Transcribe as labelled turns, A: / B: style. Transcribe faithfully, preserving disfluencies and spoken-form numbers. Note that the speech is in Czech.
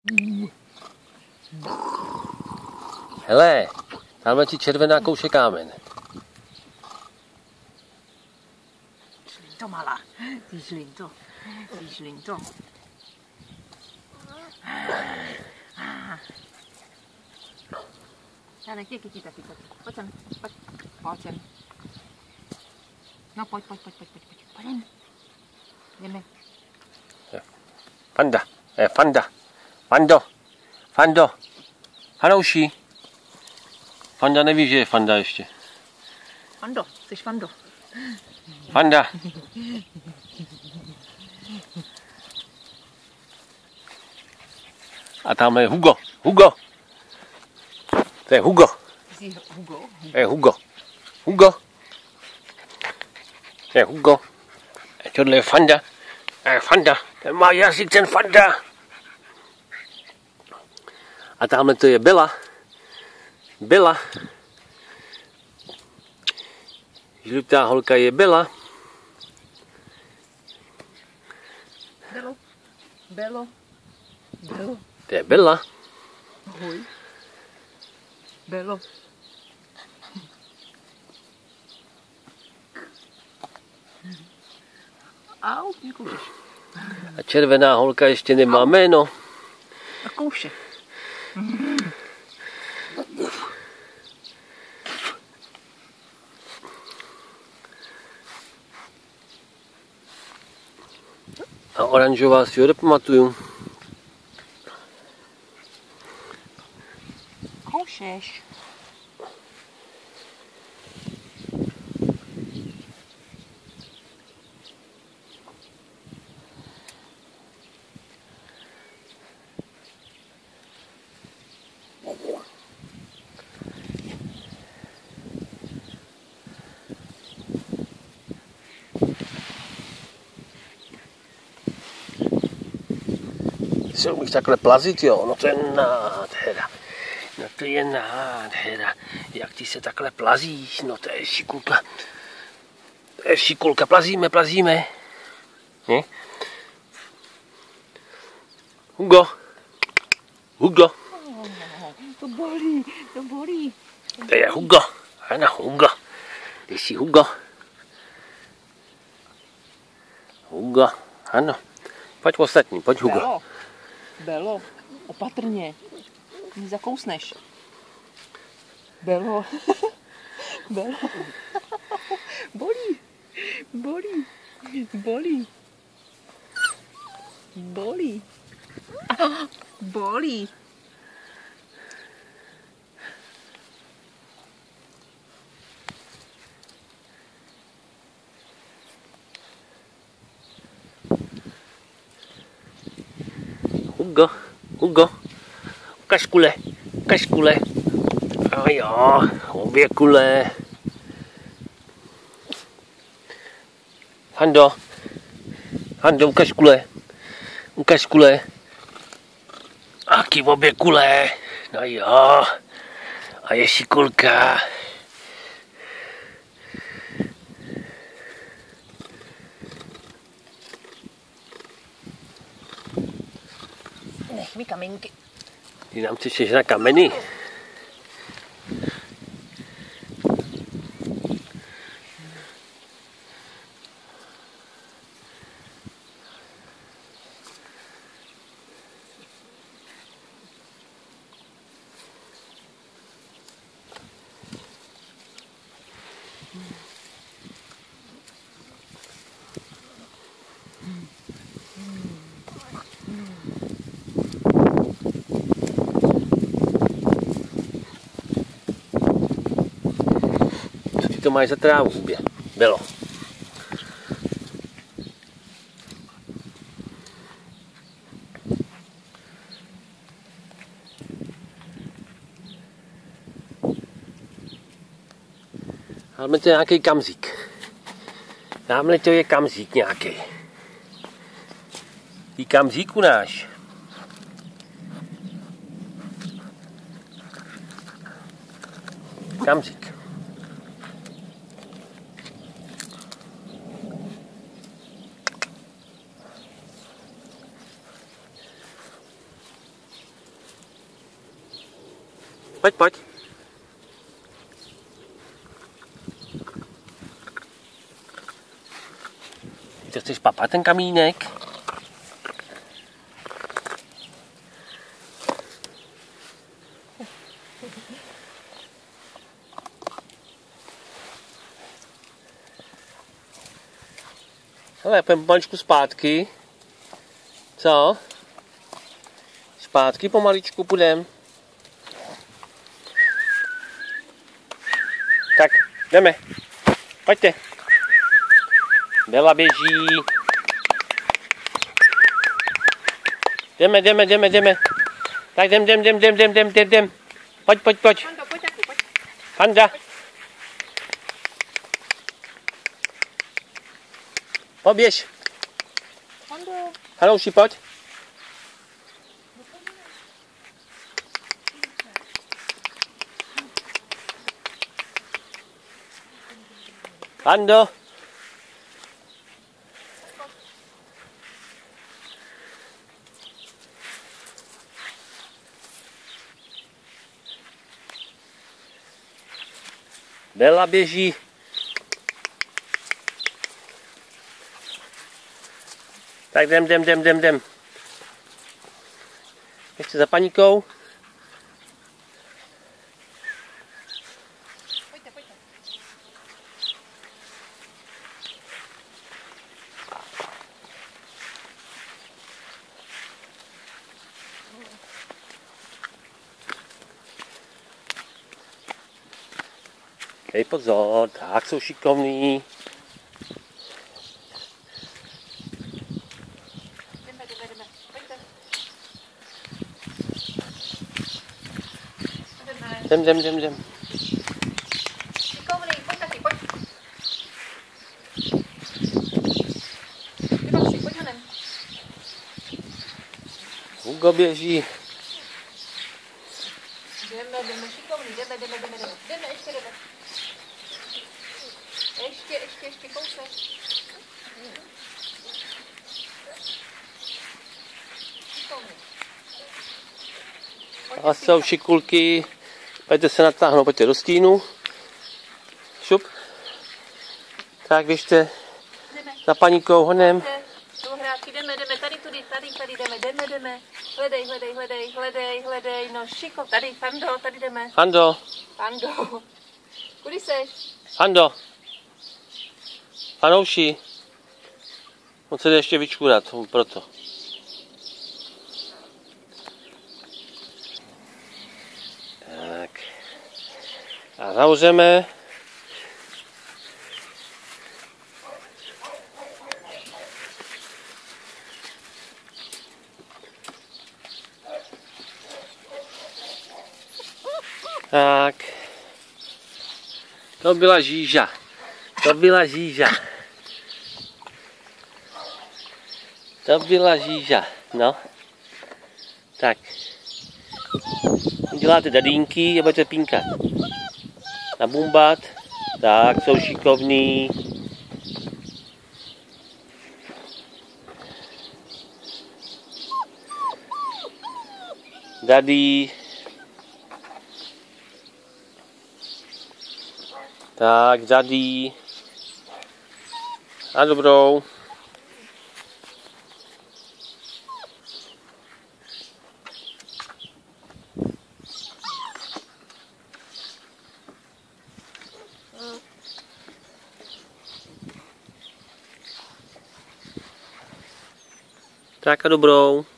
A: Hele, tamhle ti červená kouše kámen.
B: Žlinto malá, ty žlinto, ty žlinto. Janek, je kytí taky, pojď, pojď sem, pojď, pojď sem. No pojď, pojď, pojď, pojď, pojď, pojď, pojď jen. Jdeme.
A: Fanda, je Fanda, Fando, Fando, Hanouši. Fanda neví, že je Fanda ještě.
B: Fando, jsi Fando.
A: Fanda. A tam je Hugo, Hugo. To je Hugo.
B: Jsi Hugo?
A: To je Hugo. Hugo. To je Hugo. A tohle je Fanda. A je Fanda. Ten má jazyk, ten Fanda. A tamhle to je Bela. Bela. Žlutá holka je Bela.
B: Belo, Belo, Belo.
A: To je Bela.
B: Ahoj. Belo. Au, mě koušeš.
A: A červená holka ještě nemá jméno.
B: A kouše.
A: A oranžová si ho nepamatuju.
B: Koušeš.
A: Se umíš takhle plazit, jo? No to je nádhera. No to je nádhera. Jak ty se takhle plazíš? No to je šikulka. To je šikulka. Plazíme, plazíme. Ne? Hugo. Hugo.
B: Oh, to bolí, to bolí.
A: To je Hugo. Ano, Hugo. Ty jsi Hugo. Hugo. Ano. Pojď ostatní, pojď Hugo.
B: Belo, Belo, opatrně. Mě zakousneš. Belo. Belo. Bolí. Bolí. Bolí. Bolí. Bolí.
A: Hugo, Hugo, ukaž kule, ukaž kule. A jo, obě kule. Hando, Hando, ukaž kule, ukaž kule. Aký obě kule, no jo, a je šikulka.
B: Nech mi kamínky.
A: Ty nám chceš na kameny? To máš za trávu v hubě. Bylo. Tamhle to je nějaký kamzík. Tamhle to je kamzík nějaký. Ty kamzíku náš. Kamzík. Pojď, pojď. Ty chceš papat ten kamínek? Hele, půjdeme pomaličku zpátky. Co? Zpátky pomaličku půjdeme. Tak, jdeme. Pojďte. Bela běží. Jdeme, jdeme, jdeme, jdeme. Tak jdem, jdem, jdem, jdem, jdem, jdem, jdem, jdem. Pojď, pojď, pojď.
B: Fando, pojď taky, pojď.
A: Fanda. Poběž.
B: Fando.
A: Hanouši, pojď. Fando. Bela běží. Tak jdem, jdem, jdem, jdem, jdem. Ještě za paníkou.
B: Pojďte, pojďte.
A: Dej pozor, tak jsou šikovní.
B: Jdeme, jdeme, jdeme. Pojďte. Jdeme.
A: Jdem, jdem, jdem, jdem.
B: Šikovný, pojď taky, pojď. Vybaši, pojď honem.
A: Hugo běží.
B: Jdeme, jdeme, šikovný, jdeme, jdeme, jdeme, jdeme. Jdeme, ještě jdeme. Ještě, ještě, ještě kousek. Šikovný. Pojďte,
A: A jsou šikulky. Pojďte se natáhnout, pojďte do stínu. Šup. Tak běžte
B: jdeme.
A: za paníkou honem.
B: Pojďte, do hrádky, jdeme, jdeme, tady, tudy, tady, tady, jdeme, jdeme, jdeme. Hledej, hledej, hledej, hledej, hledej, no šikov, tady, Fando, tady jdeme.
A: Fando,
B: Fando, kudy seš?
A: Fando. Fanouši. On se jde ještě vyčůrat, proto. Tak. A zavřeme. Tak. To byla žíža. To byla žíža. To byla žíža. No. Tak. Děláte dadínky a budete pínkat. Nabumbat. Tak, jsou šikovní. Daddy. Tak, daddy. A dobrou. Tak a dobrou.